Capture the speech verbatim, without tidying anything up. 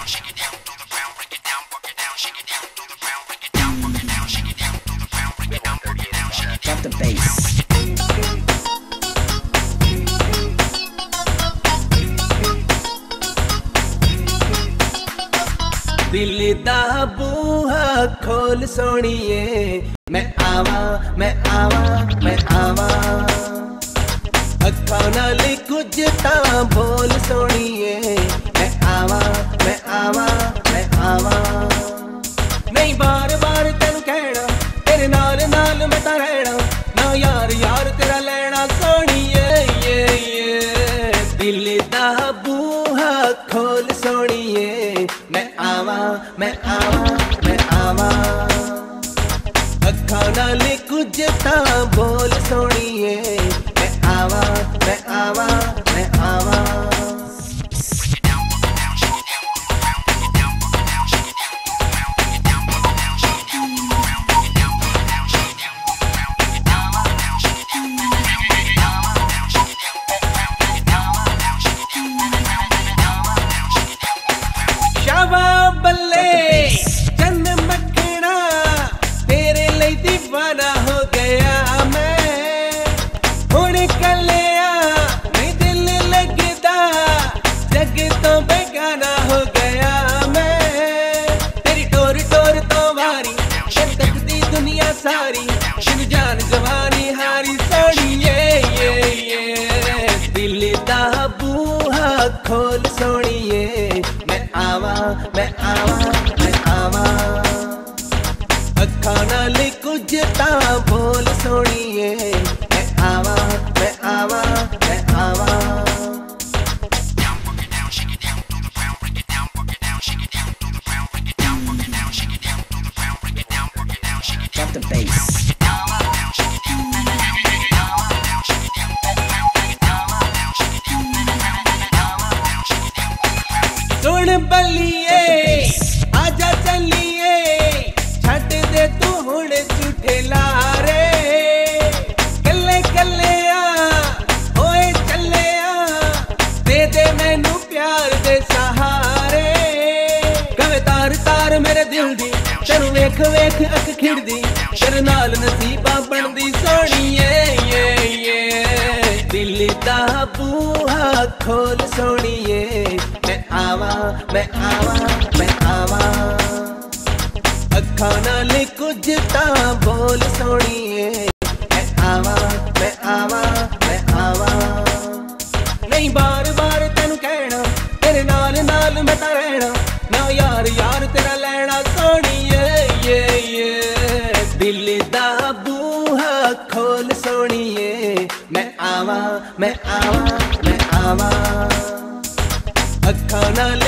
Drop the bass. दिल दा बूहा खोल सोनिए, मैं आवा मैं आवा मैं आवा। अखां नाल कुछ तां बोल सोनिए, मैं आवा मैं आवा मैं आवा। नहीं बार बार तेनू कहना, तेरे नाल नाल मैं तां रहना, ना यार यार तेरा लेना सोनिए। ये ये दिल दा बूहा खोल सोनिए, मैं आवा मैं आवा मैं आवा। अखां नाल कुछ तां बोल सोनिए, मैं आवा मैं आवा मैं आवा। शाबा बल्ले चंद मखना, तेरे लिए दीवाना हो गया मैं। हुण कलिया नहीं दिल लगदा, जग तो बेगाना हो गया मैं। तेरी टोर टोर तो वारी शर तकदी दुनिया सारी, शिव जान जवानी हारी सोनिए। ये ये दिल दा बूहा खोल सोनिए, मैं आवा मैं आवा मैं आवा। अखां नाल कुछ तां बोल सोनिए, मैं आवा मैं आवा मैं आवा। Drop the bass. सुन बलिए आजा चलिए, छट दे तू हुण झूठे लारे। कल्ले कल्ले होए चले दे दे मैनू प्यार दे सहारे। कवे तार तार मेरे दिल दी, तेनू वेख वेख अख खिड़दी, तेरे नाल नसीबा बनदी सोनिए। ये ये दिल दा बूहा खोल सोनिए, मैं आवा मैं आवा मैं आवा। अखां नाल कुछ तां बोल सोनिए, मैं आवा मैं आवा मैं आवा। नहीं बार बार तेनू कहना, तेरे नाल नाल मैं तां रहना, ना यार यार तेरा लेना सोनिए। ये ये दिल दा बूहा खोल सोनिए, मैं आवा मैं आवा मैं आवा। अखां नाल